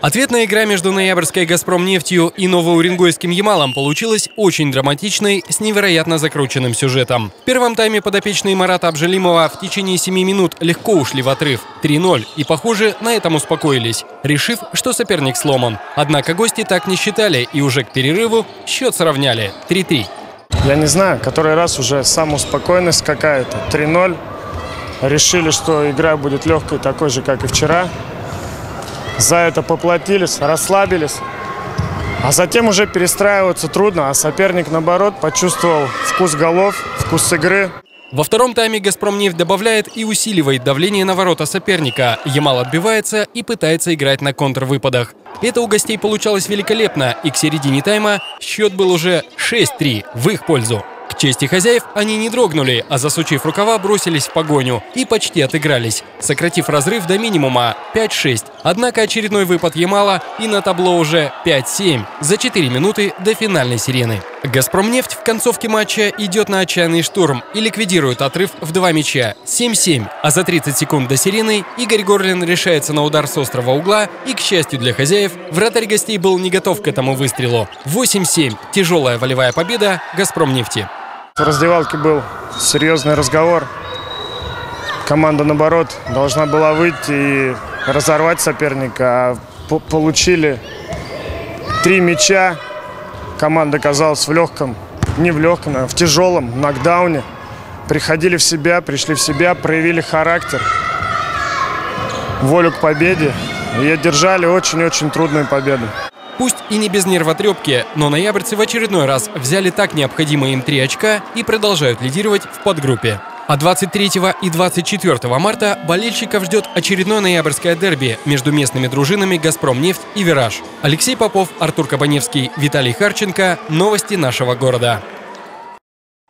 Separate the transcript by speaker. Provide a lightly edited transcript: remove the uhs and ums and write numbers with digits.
Speaker 1: Ответная игра между ноябрьской «Газпромнефтью» и новоуренгойским «Ямалом» получилась очень драматичной, с невероятно закрученным сюжетом. В первом тайме подопечные Марата Абжалимова в течение 7 минут легко ушли в отрыв 3-0 и, похоже, на этом успокоились, решив, что соперник сломан. Однако гости так не считали и уже к перерыву счет сравняли 3-3.
Speaker 2: Я не знаю, который раз уже самоуспокоенность какая-то. 3-0. Решили, что игра будет легкой, такой же, как и вчера. За это поплатились, расслабились. А затем уже перестраиваться трудно, а соперник, наоборот, почувствовал вкус голов, вкус игры.
Speaker 1: Во втором тайме «Газпромнефть» добавляет и усиливает давление на ворота соперника. Ямал отбивается и пытается играть на контрвыпадах. Это у гостей получалось великолепно, и к середине тайма счет был уже 6-3 в их пользу. К чести хозяев они не дрогнули, а засучив рукава, бросились в погоню и почти отыгрались, сократив разрыв до минимума 5-6. Однако очередной выпад Ямала и на табло уже 5-7 за 4 минуты до финальной сирены. «Газпромнефть» в концовке матча идет на отчаянный штурм и ликвидирует отрыв в 2 мяча 7-7. А за 30 секунд до сирены Игорь Горлин решается на удар с острого угла, и, к счастью для хозяев, вратарь гостей был не готов к этому выстрелу. 8-7. Тяжелая волевая победа «Газпромнефти».
Speaker 2: В раздевалке был серьезный разговор. Команда, наоборот, должна была выйти и разорвать соперника. А получили 3 мяча. Команда оказалась в тяжелом нокдауне. Приходили в себя, пришли в себя, проявили характер, волю к победе и одержали очень-очень трудную победу.
Speaker 1: Пусть и не без нервотрепки, но ноябрьцы в очередной раз взяли так необходимые им 3 очка и продолжают лидировать в подгруппе. А 23 и 24 марта болельщиков ждет очередное ноябрьское дерби между местными дружинами «Газпромнефть» и «Вираж». Алексей Попов, Артур Кабаневский, Виталий Харченко. Новости нашего города.